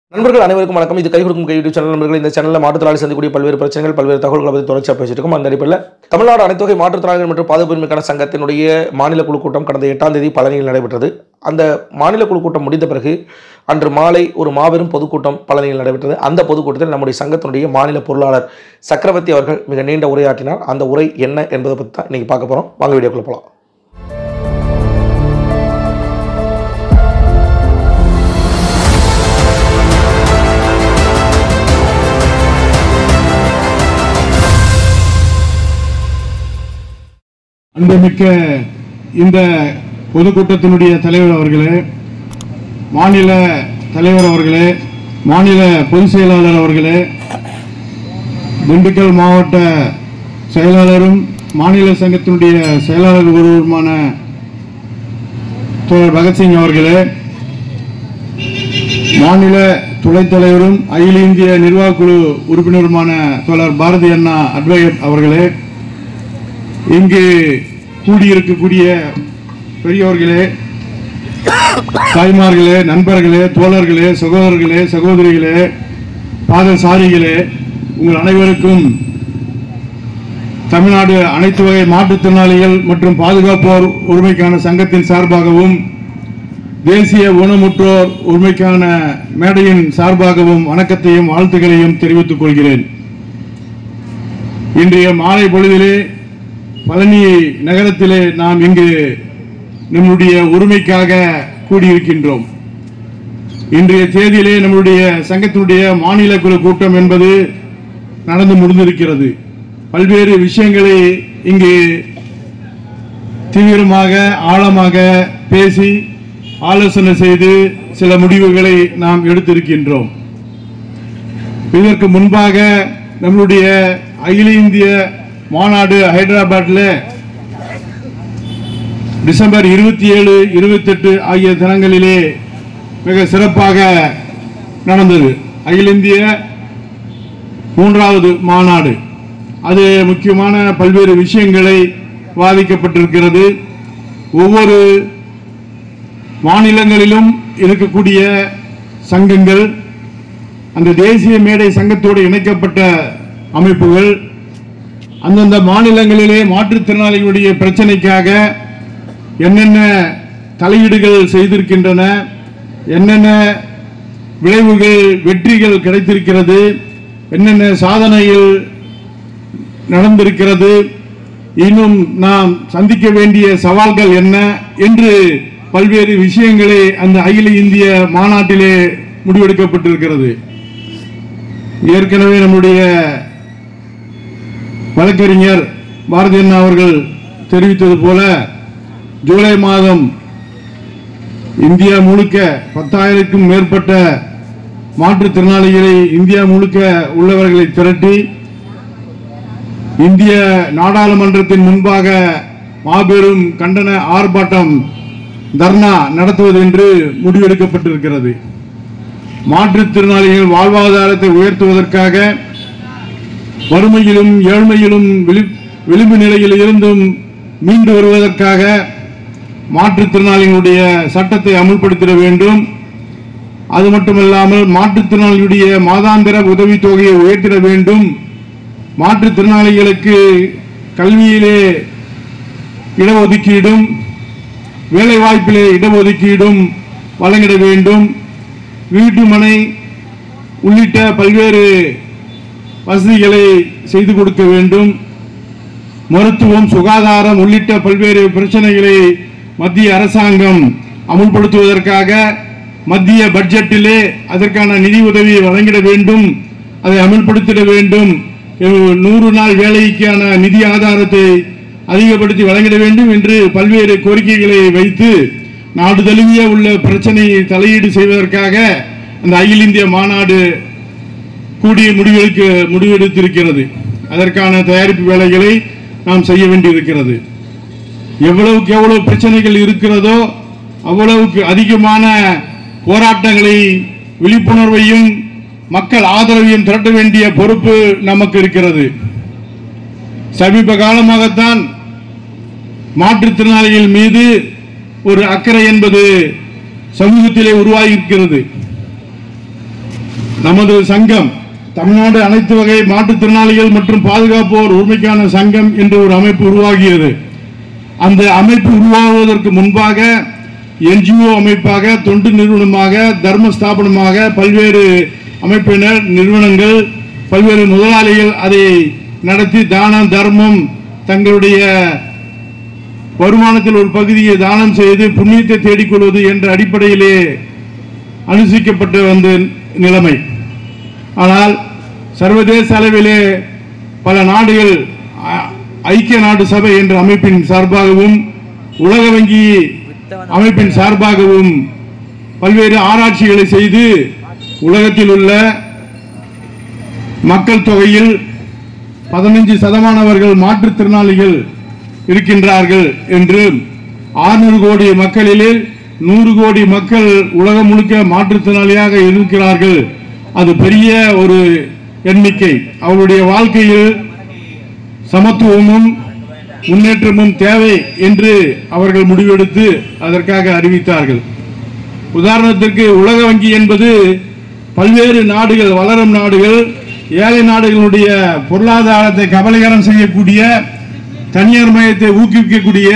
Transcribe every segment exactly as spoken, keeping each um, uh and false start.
நண்பர்கள் அனைவருக்கும் வணக்கம். இது கை கொடுக்கும் கை யூடியூப் சேனல். நண்பர்கள், இந்த சேனலில் மாற்றுத்திறனாளி சந்திக்கக்கூடிய பல்வேறு பிரச்சனைகள், பல்வேறு தகவல்களை பற்றி தொடர்ச்சியாக பேசிட்டு இருக்கோம். அந்த அடிப்படையில் தமிழ்நாடு அனைத்து வகை மாற்றுத்திறனாளிகள் மற்றும் பாதுகாப்புரிமைக்கான சங்கத்தினுடைய மாநில குழு கூட்டம் கடந்த எட்டாம் தேதி பழனியில் நடைபெற்றது. அந்த மாநில குழு கூட்டம் முடிந்த பிறகு அன்று மாலை ஒரு மாபெரும் பொதுக்கூட்டம் பழனியில் நடைபெற்றது. அந்த பொதுக்கூட்டத்தில் நம்முடைய சங்கத்தினுடைய மாநில பொருளாளர் சக்கரவர்த்தி அவர்கள் மிக நீண்ட உரையாற்றினார். அந்த உரை என்ன என்பதை பற்றி தான் இன்னைக்கு பார்க்க போகிறோம். வாங்க வீடியோக்குள்ள போகலாம். அன்புமிக்க இந்த பொதுக்கூட்டத்தினுடைய தலைவர் அவர்களே, மாநில தலைவர் அவர்களே, மாநில பொதுச் செயலாளர் அவர்களே, திண்டுக்கல் மாவட்ட செயலாளரும் மாநில சங்கத்தினுடைய செயலாளர் ஒருவருமான தோழர் பகத்சிங் அவர்களே, மாநில துணைத் தலைவரும் அகில இந்திய நிர்வாக குழு உறுப்பினருமான தோழர் பாரதி அண்ணா அட்வொகேட் அவர்களே, இங்கு கூடியிருக்கக்கூடிய பெரியவர்களே, தாய்மார்களே, நண்பர்களே, தோழர்களே, சகோதரர்களே, சகோதரிகளே, பாதசாரிகளே, உங்கள் அனைவருக்கும் தமிழ்நாடு அனைத்து வகை மாற்றுத்திறனாளிகள் மற்றும் பாதுகாப்போர் உரிமைக்கான சங்கத்தின் சார்பாகவும் தேசிய ஊனமுற்றோர் உரிமைக்கான மேடையின் சார்பாகவும் வணக்கத்தையும் வாழ்த்துக்களையும் தெரிவித்துக் கொள்கிறேன். இன்றைய மாலை பொழுதிலே பழனி நகரத்திலே நாம் இங்கு நம்முடைய உரிமைக்காக கூடியிருக்கின்றோம். இன்றைய தேதியிலே நம்முடைய சங்கத்தினுடைய மாநில குழு கூட்டம் என்பது நடந்து முடிந்திருக்கிறது. பல்வேறு விஷயங்களை இங்கு தீவிரமாக ஆழமாக பேசி ஆலோசனை செய்து சில முடிவுகளை நாம் எடுத்திருக்கின்றோம். இதற்கு முன்பாக நம்முடைய அகில இந்திய மாநாடு ஹைதராபாத்தில் டிசம்பர் இருபத்தி ஏழு இருபத்தி எட்டு ஆகிய தினங்களிலே மிக சிறப்பாக நடந்தது. அகில இந்திய மூன்றாவது மாநாடு, அது முக்கியமான பல்வேறு விஷயங்களை வாதிக்கப்பட்டிருக்கிறது. ஒவ்வொரு மாநிலங்களிலும் இருக்கக்கூடிய சங்கங்கள், அந்த தேசிய மேடை சங்கத்தோடு இணைக்கப்பட்ட அமைப்புகள் அந்தந்த மாநிலங்களிலே மாற்றுத்திறனாளிகளுடைய பிரச்சனைக்காக என்னென்ன தலையீடுகள் செய்திருக்கின்றன, என்னென்ன விளைவுகள் வெற்றிகள் கிடைத்திருக்கிறது, என்னென்ன சாதனைகள் நடந்திருக்கிறது, இன்னும் நாம் சந்திக்க வேண்டிய சவால்கள் என்ன என்று பல்வேறு விஷயங்களை அந்த அகில இந்திய மாநாட்டிலே முடிவெடுக்கப்பட்டிருக்கிறது. ஏற்கனவே நம்முடைய வழக்கறிஞர் பாரதி அண்ணா அவர்கள் தெரிவித்தது போல ஜூலை மாதம் இந்தியா முழுக்க பத்தாயிரக்கும் மேற்பட்ட மாற்றுத்திறனாளிகளை இந்தியா முழுக்க உள்ளவர்களை திரட்டி இந்திய நாடாளுமன்றத்தின் முன்பாக மாபெரும் கண்டன ஆர்ப்பாட்டம் தர்ணா நடத்துவது என்று முடிவெடுக்கப்பட்டிருக்கிறது. மாற்றுத்திறனாளிகள் வாழ்வாதாரத்தை உயர்த்துவதற்காக வறுமையிலும் ஏழ்மையிலும் விளிம்பு நிலையில் இருந்தும் மீண்டு வருவதற்காக மாற்றுத்திறனாளிகளுடைய சட்டத்தை அமுல்படுத்திட வேண்டும். அது மட்டுமல்லாமல் மாற்றுத்திறனாளிகளுடைய மாதாந்திர உதவித்தொகையை உயர்த்திட வேண்டும். மாற்றுத்திறனாளிகளுக்கு கல்வியிலே இடஒதுக்கீடும் வேலைவாய்ப்பிலே இடஒதுக்கீடும் வழங்கிட வேண்டும். வீட்டு மனை உள்ளிட்ட பல்வேறு வசதிகளை செய்து கொடுக்க வேண்டும். மருத்துவம், சுகாதாரம் உள்ளிட்ட பல்வேறு பிரச்சனைகளை மத்திய அரசாங்கம் அமுல்படுத்துவதற்காக மத்திய பட்ஜெட்டிலே அதற்கான நிதி உதவியை வழங்கிட வேண்டும், அதை அமுல்படுத்திட வேண்டும். நூறு நாள் வேலைக்கான நிதி ஆதாரத்தை அதிகப்படுத்தி வழங்கிட வேண்டும் என்று பல்வேறு கோரிக்கைகளை வைத்து நாடு தழுவிய உள்ள பிரச்சனையை தலையீடு செய்வதற்காக அந்த அகில இந்திய மாநாடு கூடிய முடிவெடுக்க முடிவெடுத்திருக்கிறது. அதற்கான தயாரிப்பு வேலைகளை நாம் செய்ய வேண்டியிருக்கிறது. எவ்வளவுக்கு எவ்வளவு பிரச்சனைகள் இருக்கிறதோ அவ்வளவுக்கு அதிகமான போராட்டங்களை, விழிப்புணர்வையும் மக்கள் ஆதரவையும் திரட்ட வேண்டிய பொறுப்பு நமக்கு இருக்கிறது. சமீப காலமாகத்தான் மாற்றுத்திறனாளிகள் மீது ஒரு அக்கறை என்பது சமூகத்திலே உருவாகி இருக்கிறது. நமது சங்கம் தமிழ்நாடு அனைத்து வகை மாற்றுத்திறனாளிகள் மற்றும் பாதுகாப்போர் உரிமைக்கான சங்கம் என்று ஒரு அமைப்பு உருவாகியது. அந்த அமைப்பு உருவாகுவதற்கு முன்பாக என்ஜிஓ அமைப்பாக, தொண்டு நிறுவனமாக, தர்ம ஸ்தாபனமாக பல்வேறு அமைப்பினர், நிறுவனங்கள், பல்வேறு முதலாளிகள் அதை நடத்தி தானம் தர்மம் தங்களுடைய வருமானத்தில் ஒரு பகுதியை தானம் செய்து புண்ணியத்தை தேடிக்கொள்வது என்ற அடிப்படையிலே அனுசரிக்கப்பட்டு வந்த நிலைமை. ஆனால் சர்வதேச அளவிலே பல நாடுகள் ஐக்கிய நாடு சபை என்ற அமைப்பின் சார்பாகவும் உலக வங்கி அமைப்பின் சார்பாகவும் பல்வேறு ஆராய்ச்சிகளை செய்து உலகத்தில் உள்ள மக்கள் தொகையில் பதினைந்து சதமானவர்கள் மாற்றுத்திறனாளிகள் இருக்கின்றார்கள் என்று, ஆறுநூறு கோடி மக்களிலே நூறு கோடி மக்கள் உலகம் முழுக்க மாற்றுத்திறனாளியாக இருக்கிறார்கள். அது பெரிய ஒரு எண்ணிக்கை. அவருடைய வாழ்க்கையில் சமத்துவமும் முன்னேற்றமும் தேவை என்று அவர்கள் முடிவெடுத்து அதற்காக அறிவித்தார்கள். உதாரணத்திற்கு உலக வங்கி என்பது பல்வேறு நாடுகள், வளரும் நாடுகள், ஏழை நாடுகளுடைய பொருளாதாரத்தை கபலீகரம் செய்யக்கூடிய, தனியார் மயத்தை ஊக்குவிக்கக்கூடிய,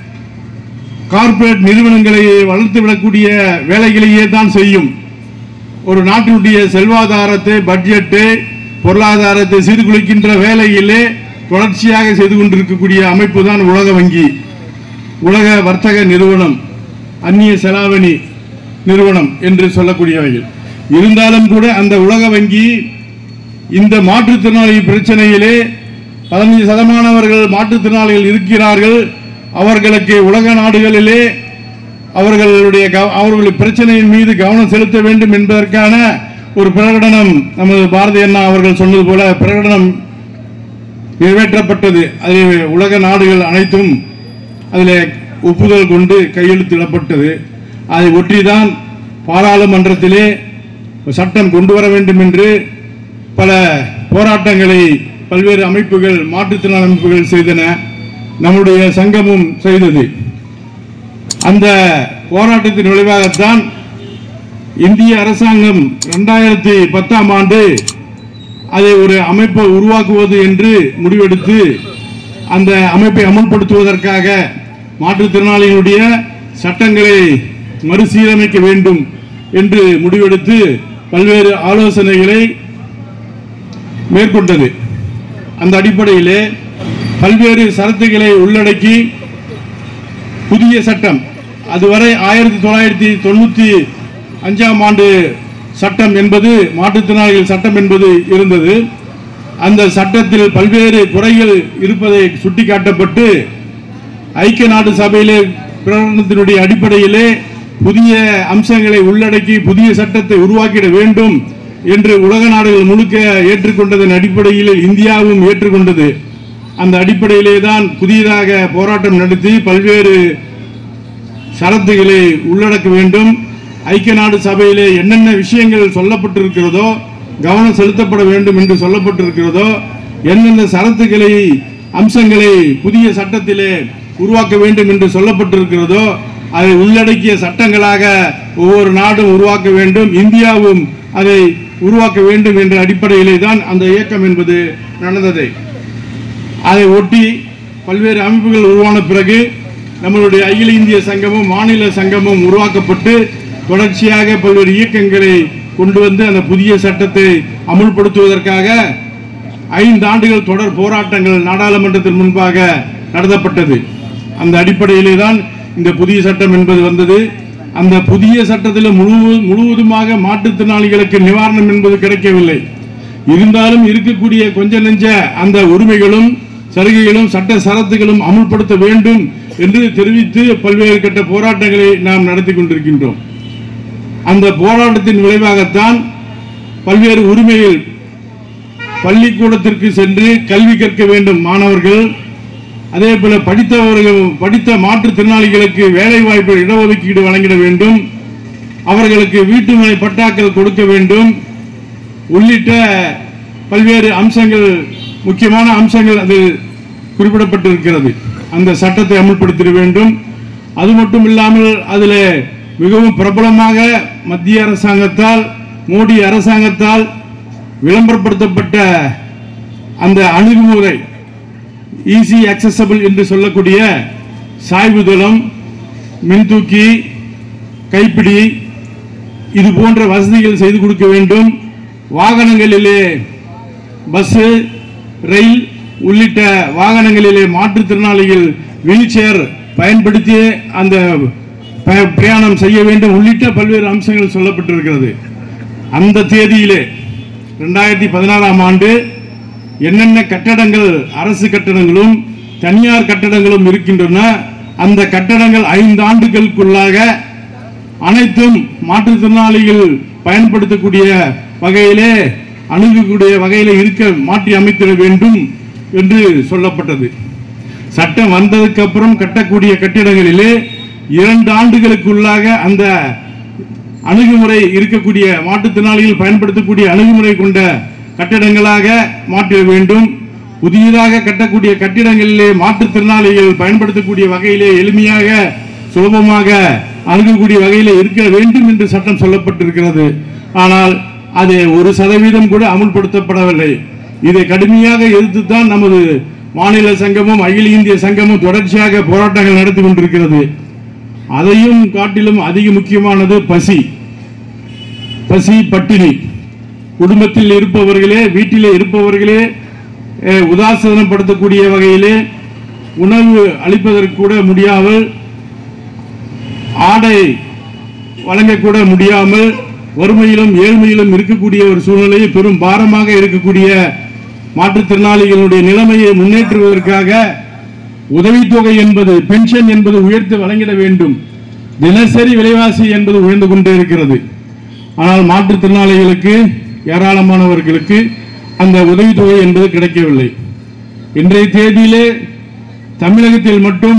கார்ப்பரேட் நிறுவனங்களை வளர்த்துவிடக்கூடிய வேலைகளையே தான் செய்யும். ஒரு நாட்டினுடைய செல்வாதாரத்தை, பட்ஜெட்டை, பொருளாதாரத்தை சீர்குலைக்கின்ற வேலையிலே தொடர்ச்சியாக செய்து கொண்டிருக்கக்கூடிய அமைப்பு தான் உலக வங்கி, உலக வர்த்தக நிறுவனம், அந்நிய செலாவணி நிறுவனம் என்று சொல்லக்கூடியவைகள். இருந்தாலும் கூட அந்த உலக வங்கி இந்த மாற்றுத்திறனாளி பிரச்சனையிலே பதினைந்து சதமானவர்கள் மாற்றுத்திறனாளிகள் இருக்கிறார்கள். அவர்களுக்கு உலக நாடுகளிலே அவர்களுடைய அவர்களுடைய பிரச்சனையின் மீது கவனம் செலுத்த வேண்டும் என்பதற்கான ஒரு பிரகடனம் நமது பாரதி அண்ணா அவர்கள் சொன்னது போல பிரகடனம் நிறைவேற்றப்பட்டது. அதில் உலக நாடுகள் அனைத்தும் அதில் ஒப்புதல் கொண்டு கையெழுத்திடப்பட்டது. அதை ஒற்றிதான் பாராளுமன்றத்திலே சட்டம் கொண்டு வர வேண்டும் என்று பல போராட்டங்களை பல்வேறு அமைப்புகள், மாற்றுத்திறனாளி அமைப்புகள் செய்தன. நம்முடைய சங்கமும் செய்தது. அந்த போராட்டத்தின் விளைவாகத்தான் இந்திய அரசாங்கம் இரண்டாயிரத்தி பத்தாம் ஆண்டு அதை ஒரு அமைப்பை உருவாக்குவது என்று முடிவெடுத்து அந்த அமைப்பை அமல்படுத்துவதற்காக மாற்றுத்திறனாளிகளுடைய சட்டங்களை மறுசீரமைக்க வேண்டும் என்று முடிவெடுத்து பல்வேறு ஆலோசனைகளை மேற்கொண்டது. அந்த அடிப்படையிலே பல்வேறு சரத்துகளை உள்ளடக்கி புதிய சட்டம், அதுவரை ஆயிரத்தி தொள்ளாயிரத்தி தொண்ணூத்தி அஞ்சாம் ஆண்டு சட்டம் என்பது மாற்றுத்திறனாளிகள் சட்டம் என்பது இருந்தது. அந்த சட்டத்தில் பல்வேறு குறைகள் இருப்பதை சுட்டிக்காட்டப்பட்டு ஐக்கிய நாடு சபையிலே பிரகடனத்தினுடைய அடிப்படையிலே புதிய அம்சங்களை உள்ளடக்கி புதிய சட்டத்தை உருவாக்கிட வேண்டும் என்று உலக நாடுகள் முழுக்க ஏற்றுக்கொண்டதன் அடிப்படையில் இந்தியாவும் ஏற்றுக்கொண்டது. அந்த அடிப்படையிலே தான் புதியதாக போராட்டம் நடத்தி பல்வேறு சரத்துகளை உள்ளடக்க வேண்டும். ஐக்கிய நாடு சபையிலே என்னென்ன விஷயங்கள் சொல்லப்பட்டிருக்கிறதோ, கவனம் செலுத்தப்பட வேண்டும் என்று சொல்லப்பட்டிருக்கிறதோ, என்னென்ன சரத்துக்களை, அம்சங்களை புதிய சட்டத்திலே உருவாக்க வேண்டும் என்று சொல்லப்பட்டிருக்கிறதோ அதை உள்ளடக்கிய சட்டங்களாக ஒவ்வொரு நாடும் உருவாக்க வேண்டும். இந்தியாவும் அதை உருவாக்க வேண்டும் என்ற அடிப்படையிலே தான் அந்த இயக்கம் என்பது நடந்தது. அதை ஒட்டி பல்வேறு அமைப்புகள் உருவான பிறகு நம்மளுடைய அகில இந்திய சங்கமும் மாநில சங்கமும் உருவாக்கப்பட்டு தொடர்ச்சியாக பல்வேறு இயக்கங்களை கொண்டு வந்து அந்த புதிய சட்டத்தை அமுல்படுத்துவதற்காக ஐந்து ஆண்டுகள் தொடர் போராட்டங்கள் நாடாளுமன்றத்தின் முன்பாக நடத்தப்பட்டது. அந்த அடிப்படையிலே தான் இந்த புதிய சட்டம் என்பது வந்தது. அந்த புதிய சட்டத்தில் முழு முழுவதுமாக மாற்றுத்திறனாளிகளுக்கு நிவாரணம் என்பது கிடைக்கவில்லை. இருந்தாலும் இருக்கக்கூடிய கொஞ்ச நெஞ்ச அந்த உரிமைகளும் சலுகைகளும் சட்ட சரத்துகளும் அமுல்படுத்த வேண்டும் என்று தெரிவித்து பல்வேறு கட்ட போராட்டங்களை நாம் நடத்தி கொண்டிருக்கின்றோம். அந்த போராட்டத்தின் விளைவாகத்தான் பல்வேறு உரிமைகள், பள்ளிக்கூடத்திற்கு சென்று கல்வி கற்க வேண்டும் மாணவர்கள், அதே போல படித்தவர்கள் படித்த மாற்றுத்திறனாளிகளுக்கு வேலை வாய்ப்பு இடஒதுக்கீடு வழங்கிட வேண்டும், அவர்களுக்கு வீட்டுமனை பட்டாக்கள் கொடுக்க வேண்டும் உள்ளிட்ட பல்வேறு அம்சங்கள், முக்கியமான அம்சங்கள் அது குறிப்பிடப்பட்டிருக்கிறது. அந்த சட்டத்தை அமல்படுத்திட வேண்டும். அது மட்டும் இல்லாமல் அதில் மிகவும் பிரபலமாக மத்திய அரசாங்கத்தால் மோடி அரசாங்கத்தால் விளம்பரப்படுத்தப்பட்ட அந்த அணுகுமுறை ஈஸி அக்சசபிள் என்று சொல்லக்கூடிய சாய்வுதளம், மின்தூக்கி, கைப்பிடி இது போன்ற வசதிகள் செய்து கொடுக்க வேண்டும். வாகனங்களிலே பஸ், ரயில் உள்ளிட்ட வாகனங்களிலே மாற்றுத்திறனாளிகள் வீல் சேர் பயன்படுத்தி அந்த பிரயாணம் செய்ய வேண்டும் உள்ளிட்ட பல்வேறு அம்சங்கள் சொல்லப்பட்டிருக்கிறது. அந்த தேதியிலே இரண்டாயிரத்தி பதினாறாம் ஆண்டு என்னென்ன கட்டடங்கள் அரசு கட்டடங்களும் தனியார் கட்டடங்களும் இருக்கின்றன, அந்த கட்டடங்கள் ஐந்து ஆண்டுகளுக்குள்ளாக அனைத்தும் மாற்றுத்திறனாளிகள் பயன்படுத்தக்கூடிய வகையிலே அணுகக்கூடிய வகையிலே இருக்க மாற்றி அமைத்திட வேண்டும் என்று சொல்லப்பட்டது. சட்டம் வந்ததுக்கு அப்புறம் கட்டக்கூடிய கட்டிடங்களிலே இரண்டு ஆண்டுகளுக்குள்ளாக அந்த அணுகுமுறை இருக்கக்கூடிய மாற்றுத்திறனாளிகள் பயன்படுத்தக்கூடிய அணுகுமுறை கொண்ட கட்டிடங்களாக மாற்ற வேண்டும். புதியதாக கட்டக்கூடிய கட்டிடங்களிலே மாற்றுத்திறனாளிகள் பயன்படுத்தக்கூடிய வகையிலே எளிமையாக சுலபமாக அணுகக்கூடிய வகையிலே இருக்க வேண்டும் என்று சட்டம் சொல்லப்பட்டிருக்கிறது. ஆனால் அது ஒரு சதவீதம் கூட அமுல்படுத்தப்படவில்லை. இதை கடுமையாக எதிர்த்துத்தான் நமது மாநில சங்கமும் அகில இந்திய சங்கமும் தொடர்ச்சியாக போராட்டங்கள் நடத்தி கொண்டிருக்கிறது. அதையும் காட்டிலும் அதிக முக்கியமானது பசி பசி பட்டினி. குடும்பத்தில் இருப்பவர்களே, வீட்டிலே இருப்பவர்களே உதாசீனப்படுத்தக்கூடிய வகையிலே உணவு அளிப்பதற்கு கூட முடியாமல், ஆடை வழங்கக்கூட முடியாமல், வறுமையிலும் ஏழ்மையிலும் இருக்கக்கூடிய ஒரு சூழ்நிலையை பெரும் பாரமாக இருக்கக்கூடிய மாற்றுத்திறனாளிகளுடைய நிலைமையை முன்னேற்றுவதற்காக உதவித்தொகை என்பது, பென்ஷன் என்பது உயர்த்தி வழங்கிட வேண்டும். தினசரி விலைவாசி என்பது உயர்ந்து கொண்டே இருக்கிறது. ஆனால் மாற்றுத்திறனாளிகளுக்கு, ஏராளமானவர்களுக்கு அந்த உதவித்தொகை என்பது கிடைக்கவில்லை. இன்றைய தேதியிலே தமிழகத்தில் மட்டும்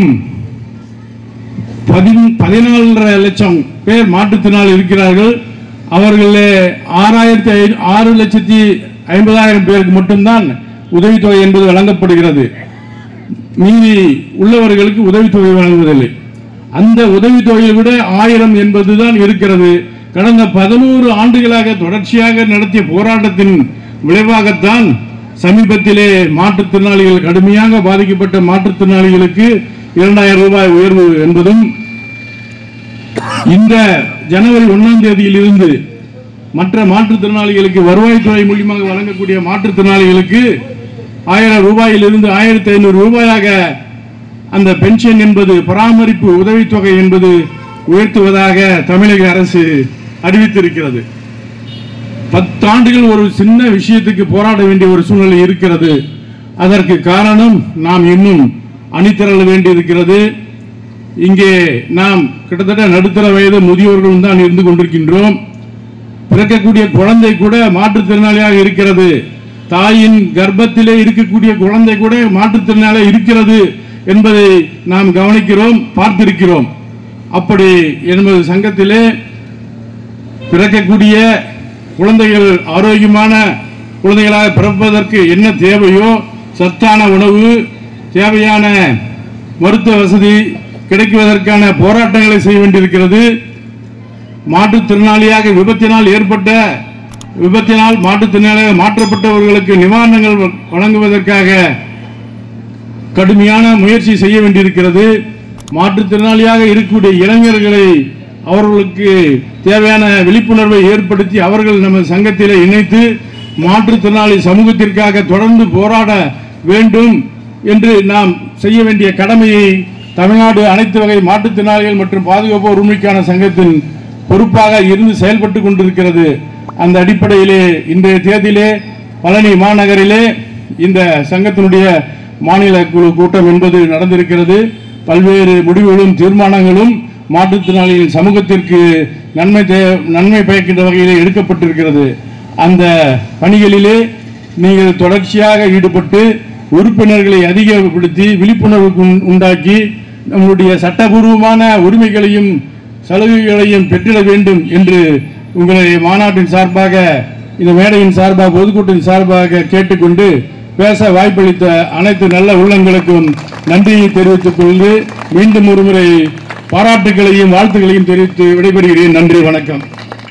பதினாலரை லட்சம் பேர் மாற்றுத்திறனாளி இருக்கிறார்கள். அவர்களே ஆறாயிரத்தி ஆறு லட்சத்தி ஐம்பதாயிரம் பேருக்கு மட்டும்தான் உதவித்தொகை என்பது வழங்கப்படுகிறது. மீதி உள்ளவர்களுக்கு உதவித்தொகை வழங்குவதில்லை. அந்த உதவித்தொகையை விட ஆயிரம் என்பதுதான் இருக்கிறது. கடந்த பதினோரு ஆண்டுகளாக தொடர்ச்சியாக நடத்திய போராட்டத்தின் விளைவாகத்தான் சமீபத்திலே மாற்றுத்திறனாளிகள், கடுமையாக பாதிக்கப்பட்ட மாற்றுத்திறனாளிகளுக்கு இரண்டாயிரம் ரூபாய் உயர்வு என்பதும், இந்த ஜனவரி ஒன்னாம் தேதியில் இருந்து மற்ற மாற்றுத்திறனாளிகளுக்கு வருவாய்த்துறை மூலமாக வழங்கக்கூடிய மாற்றுத்திறனாளிகளுக்கு ஆயிரம் ரூபாயிலிருந்து ஆயிரத்தி ஐநூறு ரூபாயாக அந்த பென்ஷன் என்பது, பராமரிப்பு உதவித்தொகை என்பது உயர்த்துவதாக தமிழக அரசு அறிவித்திருக்கிறது. பத்தாண்டுகள் ஒரு சின்ன விஷயத்துக்கு போராட வேண்டிய ஒரு சூழ்நிலை இருக்கிறது. அதற்கு காரணம் நாம் இன்னும் அணிதிரள வேண்டியிருக்கிறது. இங்கே நாம் கிட்டத்தட்ட நடுத்தர வயது முதியோர்கள் தான் இருந்து கொண்டிருக்கின்றோம். பிறக்கக்கூடிய குழந்தை கூட மாற்றுத்திறனாளியாக இருக்கிறது. தாயின் கர்ப்பத்திலே இருக்கக்கூடிய குழந்தை கூட மாற்றுத்திறனாளியாக இருக்கிறது என்பதை நாம் கவனிக்கிறோம், பார்த்திருக்கிறோம். அப்படி என்பது சங்கத்திலே பிறக்கக்கூடிய குழந்தைகள் ஆரோக்கியமான குழந்தைகளாக பிறப்பதற்கு என்ன தேவையோ, சத்தான உணவு, தேவையான மருத்துவ வசதி கிடைக்குவதற்கான போராட்டங்களை செய்ய வேண்டியிருக்கிறது. மாற்றுத்திறனாளியாக விபத்தினால் ஏற்பட்ட விபத்தினால் மாற்றுத்திறனாளியாக மாற்றப்பட்டவர்களுக்கு நிவாரணங்கள் வழங்குவதற்காக கடுமையான முயற்சி செய்ய வேண்டியிருக்கிறது. மாற்றுத்திறனாளியாக இருக்கக்கூடிய இளைஞர்களை, அவர்களுக்கு தேவையான விழிப்புணர்வை ஏற்படுத்தி அவர்கள் நமது சங்கத்திலே இணைத்து மாற்றுத்திறனாளி சமூகத்திற்காக தொடர்ந்து போராட வேண்டும் என்று நாம் செய்ய வேண்டிய கடமையை தமிழ்நாடு அனைத்து வகை மாற்றுத்திறனாளிகள் மற்றும் பாதுகாப்பு உரிமைக்கான சங்கத்தின் பொறுப்பாக இருந்து செயல்பட்டு கொண்டிருக்கிறது. அந்த அடிப்படையிலே இன்றைய தேதியிலே பழனி மாநகரிலே இந்த சங்கத்தினுடைய மாநில குழு கூட்டம் என்பது நடந்திருக்கிறது. பல்வேறு முடிவுகளும் தீர்மானங்களும் மாற்றுத்திறனாளிகள் சமூகத்திற்கு நன்மை நன்மை பயக்கின்ற வகையிலே எடுக்கப்பட்டிருக்கிறது. அந்த பணிகளிலே நீங்கள் தொடர்ச்சியாக ஈடுபட்டு உறுப்பினர்களை அதிகப்படுத்தி விழிப்புணர்வு உண்டாக்கி நம்முடைய சட்டபூர்வமான உரிமைகளையும் சலுகைகளையும் பெற்றிட வேண்டும் என்று உங்களை மாநாட்டின் சார்பாக, இந்த மேடையின் சார்பாக, பொதுக்கூட்டின் சார்பாக கேட்டுக்கொண்டு பேச வாய்ப்பளித்த அனைத்து நல்ல உள்ளங்களுக்கும் நன்றியை தெரிவித்துக் கொண்டு மீண்டும் ஒருமுறை பாராட்டுகளையும் வாழ்த்துக்களையும் தெரிவித்து விடைபெறுகிறேன். நன்றி, வணக்கம்.